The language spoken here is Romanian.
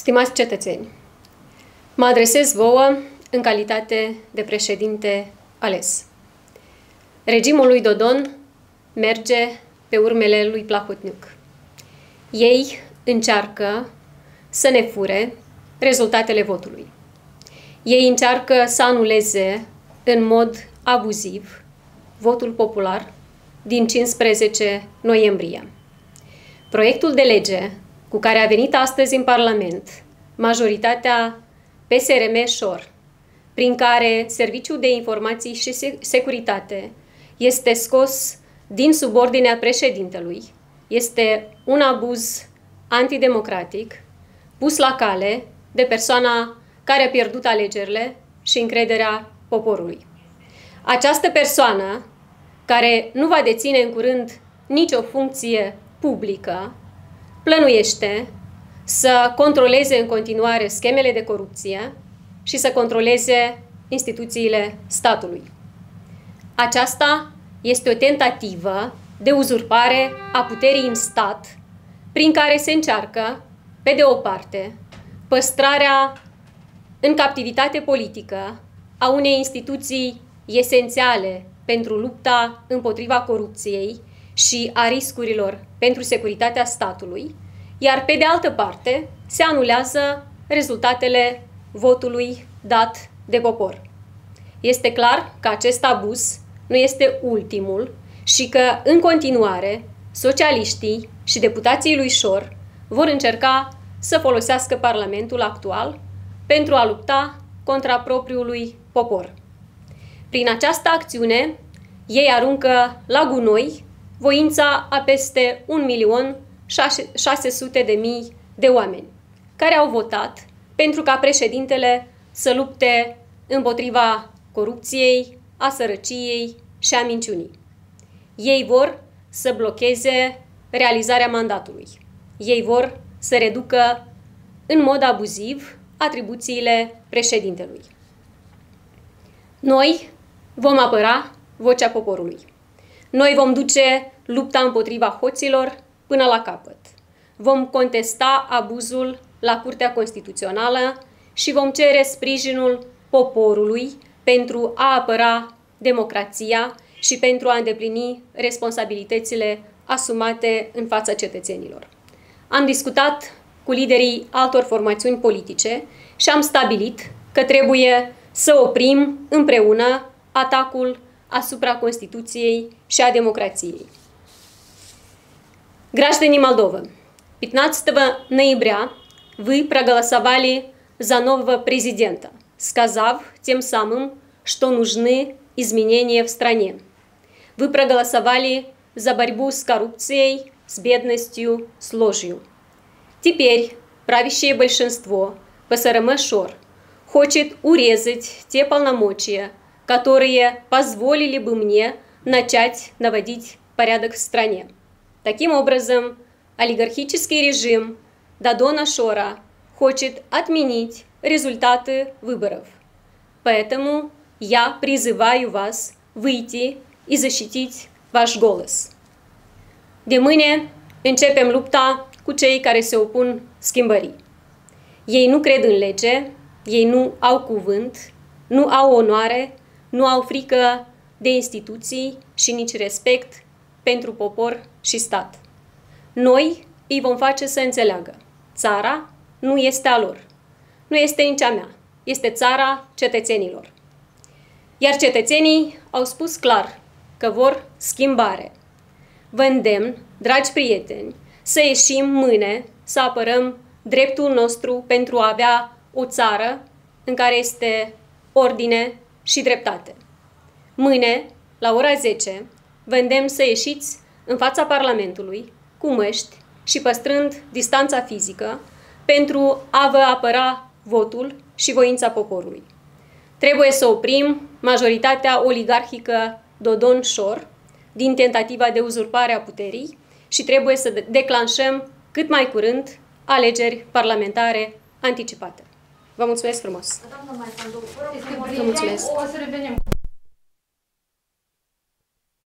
Stimați cetățeni, mă adresez vouă în calitate de președinte ales. Regimul lui Dodon merge pe urmele lui Plahotniuc. Ei încearcă să ne fure rezultatele votului. Ei încearcă să anuleze în mod abuziv votul popular din 15 noiembrie. Proiectul de lege cu care a venit astăzi în Parlament majoritatea PSRM-șor, prin care Serviciul de Informații și Securitate este scos din subordinea președintelui, este un abuz antidemocratic pus la cale de persoana care a pierdut alegerile și încrederea poporului. Această persoană, care nu va deține în curând nicio funcție publică, plănuiește să controleze în continuare schemele de corupție și să controleze instituțiile statului. Aceasta este o tentativă de uzurpare a puterii în stat, prin care se încearcă, pe de o parte, păstrarea în captivitate politică a unei instituții esențiale pentru lupta împotriva corupției și a riscurilor pentru securitatea statului, iar pe de altă parte se anulează rezultatele votului dat de popor. Este clar că acest abuz nu este ultimul și că, în continuare, socialiștii și deputații lui Șor vor încerca să folosească Parlamentul actual pentru a lupta contra propriului popor. Prin această acțiune, ei aruncă la gunoi voința a peste 1.600.000 de oameni care au votat pentru ca președintele să lupte împotriva corupției, a sărăciei și a minciunii. Ei vor să blocheze realizarea mandatului. Ei vor să reducă în mod abuziv atribuțiile președintelui. Noi vom apăra vocea poporului. Noi vom duce lupta împotriva hoților până la capăt. Vom contesta abuzul la Curtea Constituțională și vom cere sprijinul poporului pentru a apăra democrația și pentru a îndeplini responsabilitățile asumate în fața cetățenilor. Am discutat cu liderii altor formațiuni politice și am stabilit că trebuie să oprim împreună atacul asupra Constituției și a democrației. Граждане Молдовы, 15 ноября вы проголосовали за нового президента, сказав тем самым, что нужны изменения в стране. Вы проголосовали за борьбу с коррупцией, с бедностью, с ложью. Теперь правящее большинство ПСРМ-ШОР хочет урезать те полномочия, которые позволили бы мне начать наводить порядок в стране. Таким образом, олигархический режим Додона Шора хочет отменить результаты выборов. Поэтому я призываю вас выйти и защитить ваш голос. De mâine începem lupta cu cei care se opun schimbării. Ei nu cred în lege, ei nu au cuvânt, nu au onoare, nu au frică de instituții și nici respect pentru popor și stat. Noi îi vom face să înțeleagă. Țara nu este a lor. Nu este nici a mea. Este țara cetățenilor. Iar cetățenii au spus clar că vor schimbare. Vă îndemn, dragi prieteni, să ieșim mâine să apărăm dreptul nostru pentru a avea o țară în care este ordine și dreptate. Mâine, la ora 10, vă îndemn să ieșiți în fața Parlamentului cu măști și păstrând distanța fizică pentru a vă apăra votul și voința poporului. Trebuie să oprim majoritatea oligarhică Dodon-Șor din tentativa de uzurpare a puterii și trebuie să declanșăm cât mai curând alegeri parlamentare anticipate. Vă mulțumesc frumos! Vă mulțumesc!